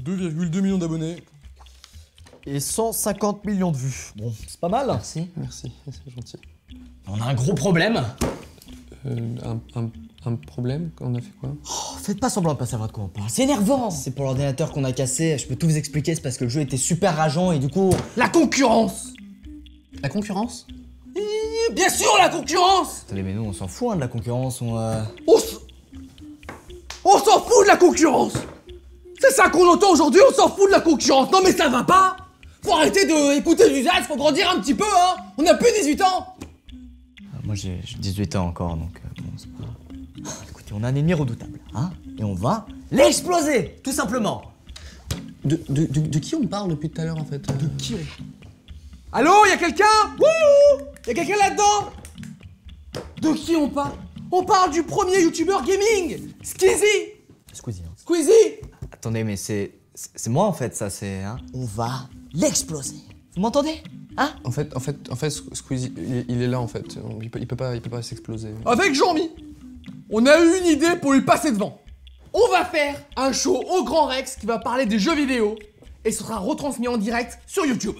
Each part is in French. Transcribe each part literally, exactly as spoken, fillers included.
deux virgule deux millions d'abonnés. Et cent cinquante millions de vues. Bon, c'est pas mal. Merci, merci, c'est gentil. On a un gros problème. Euh, un, un, un problème? On a fait quoi? Oh, faites pas semblant de pas savoir de quoi on parle. C'est énervant. C'est pour l'ordinateur qu'on a cassé, je peux tout vous expliquer, c'est parce que le jeu était super rageant et du coup... La concurrence. La concurrence? Et bien sûr, la concurrence. Attendez, mais nous on s'en fout hein, de la concurrence, on... Euh... On s- On s'en fout de la concurrence. C'est ça qu'on entend aujourd'hui, on s'en fout de la concurrence. Non mais ça va pas. Faut arrêter d'écouter l'usage, faut grandir un petit peu, hein. On a plus dix-huit ans. Moi j'ai j'ai dix-huit ans encore, donc euh, bon, c'est pas... Écoutez, on a un ennemi redoutable, hein, et on va l'exploser, tout simplement. De, de, de, de qui on parle depuis tout à l'heure en fait? De Qui on... Allô, y'a quelqu'un? Wouh! Y'a quelqu'un là-dedans? De qui on parle? On parle du premier youtubeur gaming, Squeezie. Squeezie, hein. Squeezie. Attendez, mais c'est... C'est moi en fait, ça, c'est... Hein. On va l'exploser. Vous m'entendez? Hein? En fait, en fait, en fait, Squeezie, il, il est là en fait. Il peut, il peut pas, il peut pas s'exploser. Avec Jean-Mi, on a eu une idée pour lui passer devant. On va faire un show au Grand Rex qui va parler des jeux vidéo et ce sera retransmis en direct sur YouTube.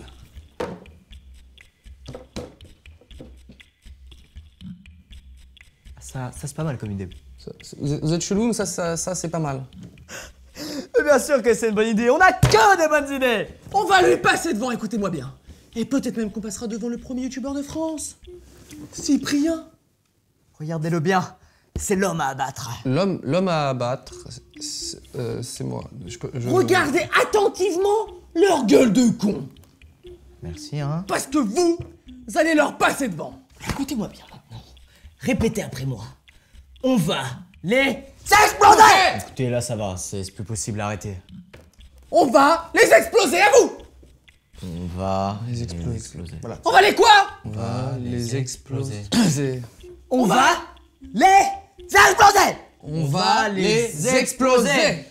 Ça, ça c'est pas mal comme idée. Ça, vous, êtes, vous êtes chelou, mais ça, ça, ça c'est pas mal. Bien sûr que c'est une bonne idée, on a que des bonnes idées. On va lui passer devant, écoutez-moi bien. Et peut-être même qu'on passera devant le premier youtubeur de France, Cyprien. Regardez-le bien, c'est l'homme à abattre. L'homme, l'homme à abattre, c'est euh, moi. Je peux, je... Regardez attentivement leur gueule de con. Merci, hein. Parce que vous, vous allez leur passer devant. Écoutez-moi bien maintenant. Répétez après moi. On va les exploser. Écoutez, là ça va, c'est plus possible, arrêtez. On va les exploser, à vous. On va les exploser. Voilà. On va les quoi? On va les exploser. On va les exploser. On va les exploser.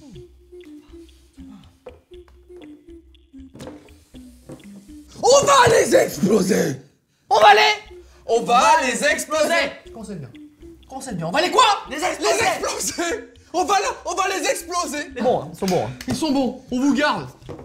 On va les exploser. On va les... On va les exploser. Concentre bien. Concentre bien. On va les quoi? Les exploser. Les exploser. On va, la... on va les exploser. Bon, ils sont bons. Hein. Ils sont bons. On vous garde.